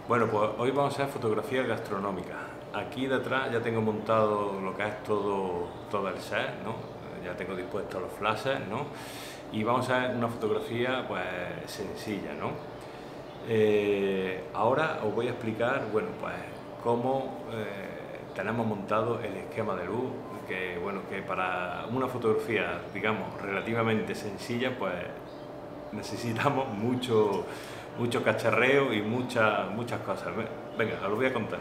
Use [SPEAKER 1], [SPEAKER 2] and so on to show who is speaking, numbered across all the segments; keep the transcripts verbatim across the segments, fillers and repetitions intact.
[SPEAKER 1] Bueno, pues hoy vamos a hacer fotografía gastronómica. Aquí detrás ya tengo montado lo que es todo, todo el set, ¿no? Ya tengo dispuestos los flashes, ¿no? Y vamos a hacer una fotografía pues sencilla, ¿no? Eh, ahora os voy a explicar, bueno, pues cómo eh, tenemos montado el esquema de luz, que bueno, que para una fotografía, digamos, relativamente sencilla, pues necesitamos mucho, mucho cacharreo y muchas, muchas cosas. Venga, os lo voy a contar.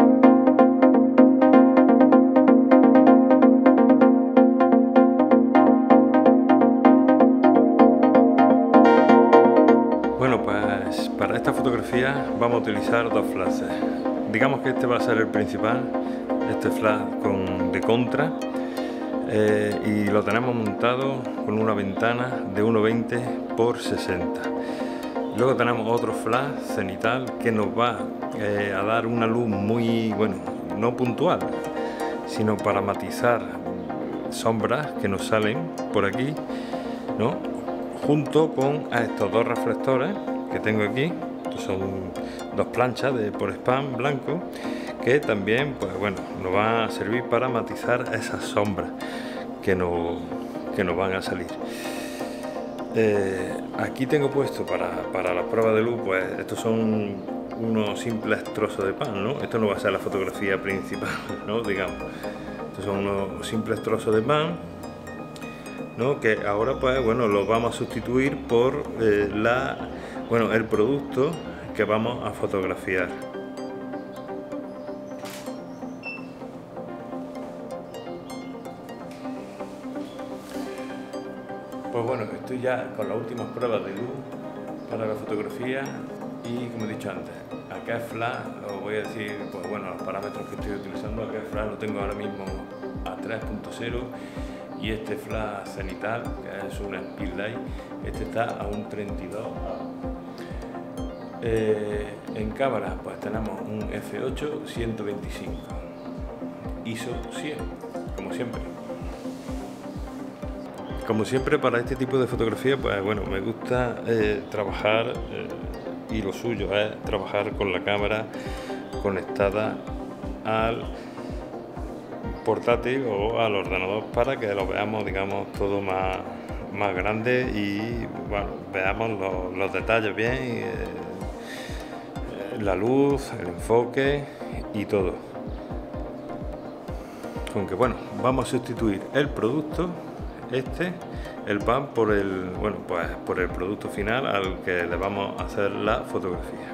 [SPEAKER 1] Bueno, pues para esta fotografía vamos a utilizar dos flashes. Digamos que este va a ser el principal, este flash con, de contra, eh, y lo tenemos montado con una ventana de uno veinte por sesenta. Luego tenemos otro flash cenital que nos va eh, a dar una luz muy, bueno, no puntual, sino para matizar sombras que nos salen por aquí, ¿no? Junto con estos dos reflectores que tengo aquí, que son dos planchas de por spam blanco, que también, pues bueno, nos van a servir para matizar esas sombras que nos, que nos van a salir. Eh, aquí tengo puesto para, para la prueba de luz, pues estos son unos simples trozos de pan, ¿no? Esto no va a ser la fotografía principal, ¿no? Digamos, estos son unos simples trozos de pan, ¿no? Que ahora pues bueno, los vamos a sustituir por eh, la, bueno, el producto que vamos a fotografiar. Pues bueno, estoy ya con las últimas pruebas de luz para la fotografía y, como he dicho antes, aquel flash, os voy a decir, pues bueno, los parámetros que estoy utilizando. Aquel flash lo tengo ahora mismo a tres punto cero y este flash cenital, que es un speedlight, este está a un treinta y dos. Eh, en cámara pues tenemos un F ocho ciento veinticinco, I S O cien, como siempre. Como siempre para este tipo de fotografía, pues bueno, me gusta eh, trabajar, eh, y lo suyo es trabajar con la cámara conectada al portátil o al ordenador para que lo veamos, digamos, todo más, más grande y bueno, veamos los, los detalles bien, eh, la luz, el enfoque y todo. Aunque bueno, vamos a sustituir el producto, este, el pan, por el, bueno, pues por el producto final al que le vamos a hacer la fotografía.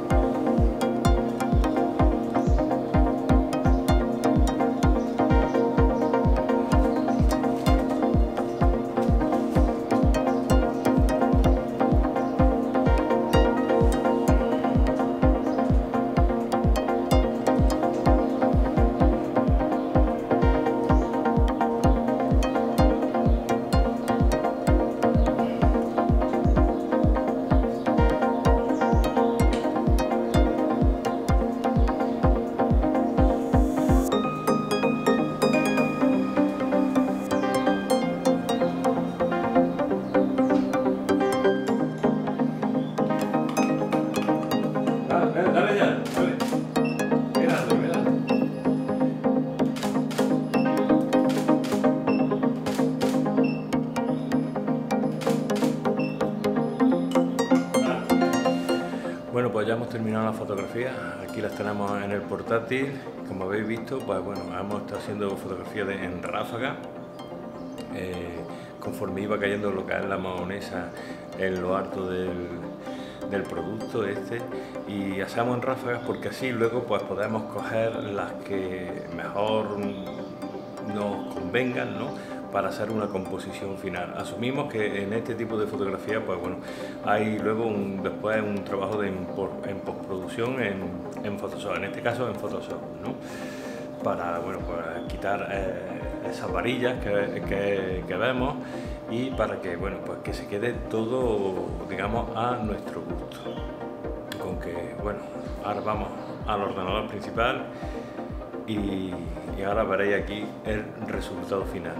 [SPEAKER 1] Dale ya, dale. Mirando, mirando. Bueno, pues ya hemos terminado la fotografía. Aquí las tenemos en el portátil. Como habéis visto, pues bueno, hemos estado haciendo fotografía de, en ráfaga. Eh, conforme iba cayendo lo que es la mahonesa en lo alto del, del producto este, y hacemos en ráfagas porque así luego pues podemos coger las que mejor nos convengan, ¿no?, para hacer una composición final. Asumimos que en este tipo de fotografía pues bueno, hay luego un, después un trabajo de en, en postproducción en, en Photoshop, en este caso en Photoshop, ¿no?, para bueno, pues quitar eh, esas varillas que, que, que vemos y para que bueno, pues que se quede todo, digamos, a nuestro gusto. Con que bueno, ahora vamos al ordenador principal y, y ahora veréis aquí el resultado final.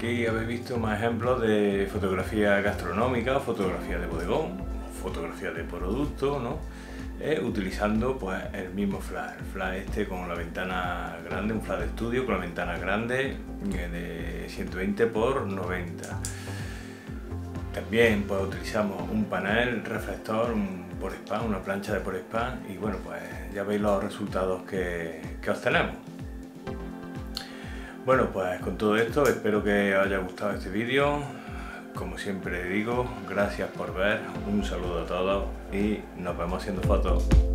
[SPEAKER 1] aquí habéis visto más ejemplos de fotografía gastronómica, fotografía de bodegón, fotografía de producto, ¿no? Eh, utilizando pues el mismo flash, el flash este con la ventana grande, un flash de estudio con la ventana grande de ciento veinte por noventa. También pues utilizamos un panel reflector, un PoreSpan, una plancha de PoreSpan, y bueno, pues ya veis los resultados que, que obtenemos. Bueno, pues con todo esto espero que os haya gustado este vídeo. Como siempre digo, gracias por ver, un saludo a todos y nos vemos haciendo fotos.